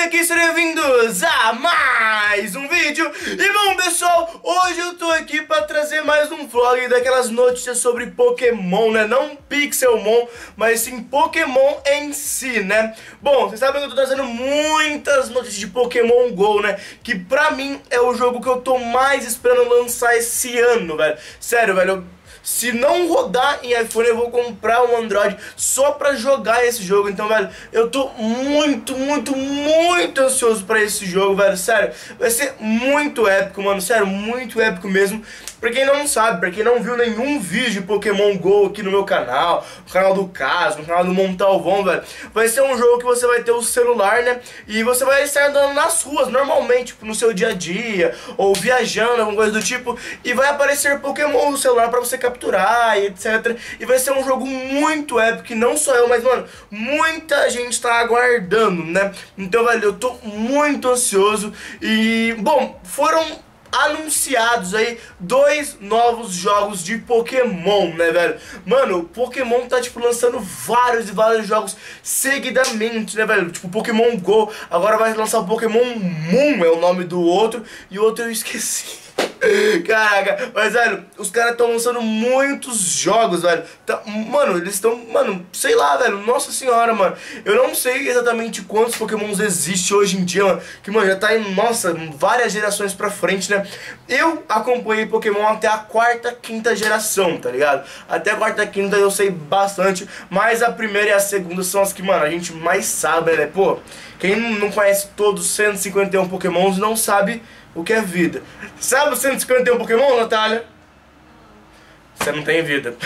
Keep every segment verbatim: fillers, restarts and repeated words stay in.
aqui, sejam bem-vindos a mais um vídeo. E bom, pessoal, hoje eu tô aqui pra trazer mais um vlog daquelas notícias sobre Pokémon, né? Não Pixelmon, mas sim Pokémon em si, né? Bom, vocês sabem que eu tô trazendo muitas notícias de Pokémon GO, né? Que pra mim é o jogo que eu tô mais esperando lançar esse ano, velho. Sério, velho, eu... Se não rodar em iPhone, eu vou comprar um Android só pra jogar esse jogo. Então, velho, eu tô muito, muito, muito ansioso pra esse jogo, velho. Sério, vai ser muito épico, mano. Sério, muito épico mesmo. Pra quem não sabe, pra quem não viu nenhum vídeo de Pokémon GO aqui no meu canal, no canal do Caso, no canal do Montalvão, velho, vai ser um jogo que você vai ter o celular, né? E você vai estar andando nas ruas, normalmente, tipo, no seu dia a dia, ou viajando, alguma coisa do tipo, e vai aparecer Pokémon no celular pra você capturar e etcétera. E vai ser um jogo muito épico, que não só eu, mas, mano, muita gente tá aguardando, né? Então, velho, eu tô muito ansioso. E, bom, foram anunciados aí dois novos jogos de Pokémon, né, velho? Mano, o Pokémon tá, tipo, lançando vários e vários jogos seguidamente, né, velho? Tipo, Pokémon GO, agora vai lançar o Pokémon Moon, é o nome do outro, e o outro eu esqueci. Caraca, mas velho, os caras estão lançando muitos jogos, velho. Tá, mano, eles estão, mano, sei lá, velho, nossa senhora, mano. Eu não sei exatamente quantos Pokémons existem hoje em dia, mano. Que, mano, já tá em, nossa, várias gerações pra frente, né? Eu acompanhei Pokémon até a quarta, quinta geração, tá ligado? Até a quarta, quinta eu sei bastante, mas a primeira e a segunda são as que, mano, a gente mais sabe, né? Pô, quem não conhece todos os cento e cinquenta e um Pokémons não sabe o que é vida. Sabe os cento e cinquenta e um Pokémon, Natália? Você não tem vida.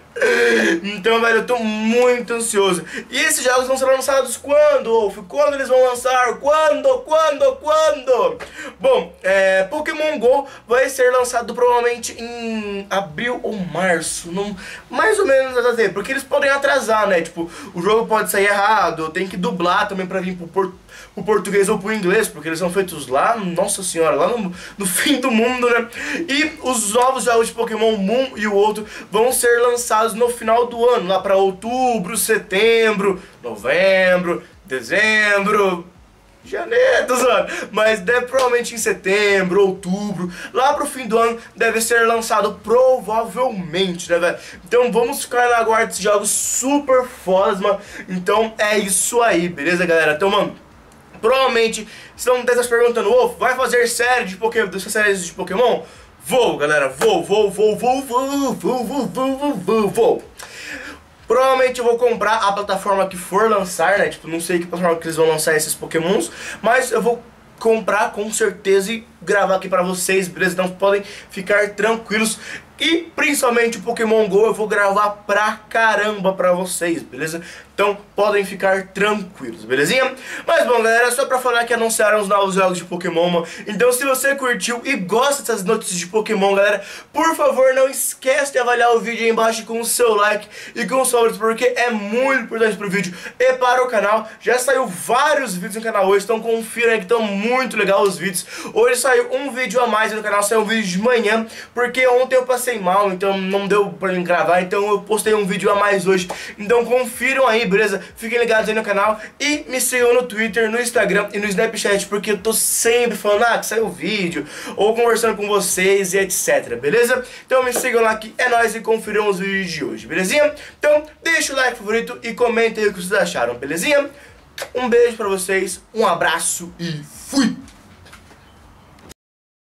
Então, velho, eu tô muito ansioso. E esses jogos vão ser lançados quando, Wolf? Quando eles vão lançar? Quando? Quando? Quando? Bom, é, Pokémon GO vai ser lançado provavelmente em abril ou março, não, mais ou menos até, porque eles podem atrasar, né? Tipo, o jogo pode sair errado, tem que dublar também pra vir pro, por, pro português ou pro inglês, porque eles são feitos lá, nossa senhora, lá no, no fim do mundo, né? E os novos jogos de Pokémon Moon e o outro vão ser lançados no final do ano, lá pra outubro, setembro, novembro, dezembro, janeiro, sabe? Mas deve provavelmente em setembro, outubro, lá pro fim do ano deve ser lançado provavelmente, né, velho? Então vamos ficar na guarda desses jogos super fodas, mano. Então é isso aí, beleza, galera? Então, mano, provavelmente, se não tá se perguntando, Wolf, vai fazer série de Pokémon, dessas séries de Pokémon? Vou, galera, vou, vou, vou, vou, vou, vou, vou, vou, vou, vou. Provavelmente eu vou comprar a plataforma que for lançar, né? Tipo, não sei que plataforma que eles vão lançar esses Pokémons, mas eu vou comprar com certeza e gravar aqui pra vocês, beleza? Então podem ficar tranquilos. E principalmente o Pokémon GO eu vou gravar pra caramba pra vocês, beleza? Então podem ficar tranquilos, belezinha? Mas bom, galera, só pra falar que anunciaram os novos jogos de Pokémon, mano. Então se você curtiu e gosta dessas notícias de Pokémon, galera, por favor não esquece de avaliar o vídeo aí embaixo com o seu like e com os favoritos, porque é muito importante pro vídeo e para o canal. Já saiu vários vídeos no canal hoje, então confiram aí que estão muito legal os vídeos. Hoje saiu um vídeo a mais no canal, saiu um vídeo de manhã, porque ontem eu passei mal, então não deu pra mim gravar, então eu postei um vídeo a mais hoje. Então confiram aí, beleza? Fiquem ligados aí no canal e me sigam no Twitter, no Instagram e no Snapchat, porque eu tô sempre falando, ah, que saiu vídeo, ou conversando com vocês e etc, beleza? Então me sigam lá que é nóis e confiram os vídeos de hoje, belezinha? Então deixa o like favorito e comenta aí o que vocês acharam, belezinha? Um beijo pra vocês, um abraço e fui!